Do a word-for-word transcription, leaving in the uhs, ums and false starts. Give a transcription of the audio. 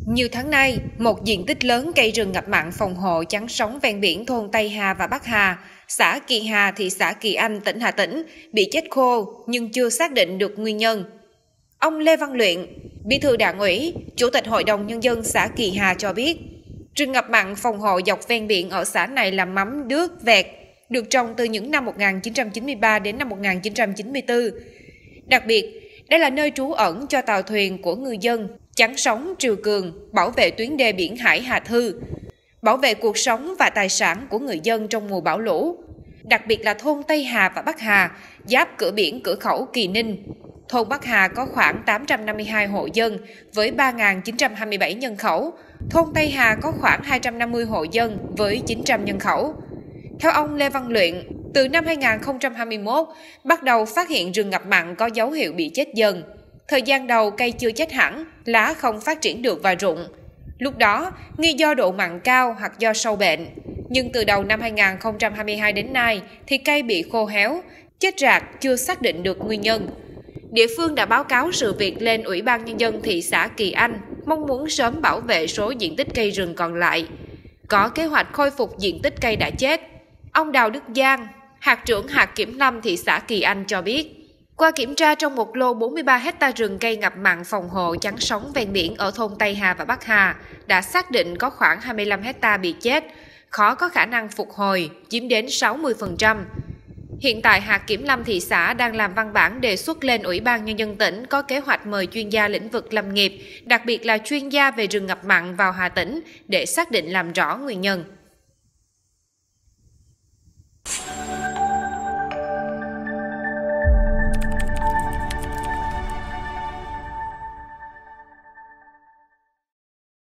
Nhiều tháng nay, một diện tích lớn cây rừng ngập mặn phòng hộ chắn sóng ven biển thôn Tây Hà và Bắc Hà, xã Kỳ Hà, thị xã Kỳ Anh, tỉnh Hà Tĩnh bị chết khô nhưng chưa xác định được nguyên nhân. Ông Lê Văn Luyện, Bí thư Đảng ủy, Chủ tịch Hội đồng Nhân dân xã Kỳ Hà cho biết, rừng ngập mặn phòng hộ dọc ven biển ở xã này là mắm đước, vẹt, được trồng từ những năm một nghìn chín trăm chín mươi ba đến năm một nghìn chín trăm chín mươi tư. Đặc biệt, đây là nơi trú ẩn cho tàu thuyền của người dân, chắn sóng triều cường, bảo vệ tuyến đê biển Hải Hà Thư, bảo vệ cuộc sống và tài sản của người dân trong mùa bão lũ. Đặc biệt là thôn Tây Hà và Bắc Hà, giáp cửa biển cửa khẩu Kỳ Ninh. Thôn Bắc Hà có khoảng tám trăm năm mươi hai hộ dân với ba nghìn chín trăm hai mươi bảy nhân khẩu. Thôn Tây Hà có khoảng hai trăm năm mươi hộ dân với chín trăm nhân khẩu. Theo ông Lê Văn Luyện, từ năm hai nghìn không trăm hai mươi mốt, bắt đầu phát hiện rừng ngập mặn có dấu hiệu bị chết dần. Thời gian đầu cây chưa chết hẳn, lá không phát triển được và rụng. Lúc đó, nghi do độ mặn cao hoặc do sâu bệnh. Nhưng từ đầu năm hai nghìn không trăm hai mươi hai đến nay thì cây bị khô héo, chết rạc chưa xác định được nguyên nhân. Địa phương đã báo cáo sự việc lên Ủy ban Nhân dân thị xã Kỳ Anh, mong muốn sớm bảo vệ số diện tích cây rừng còn lại. Có kế hoạch khôi phục diện tích cây đã chết. Ông Đào Đức Giang, hạt trưởng hạt kiểm lâm thị xã Kỳ Anh cho biết, qua kiểm tra trong một lô bốn mươi ba héc ta rừng cây ngập mặn phòng hộ chắn sóng ven biển ở thôn Tây Hà và Bắc Hà, đã xác định có khoảng hai mươi lăm héc ta bị chết, khó có khả năng phục hồi, chiếm đến sáu mươi phần trăm. Hiện tại, hạt kiểm lâm thị xã đang làm văn bản đề xuất lên Ủy ban Nhân dân tỉnh có kế hoạch mời chuyên gia lĩnh vực lâm nghiệp, đặc biệt là chuyên gia về rừng ngập mặn vào Hà Tĩnh để xác định làm rõ nguyên nhân.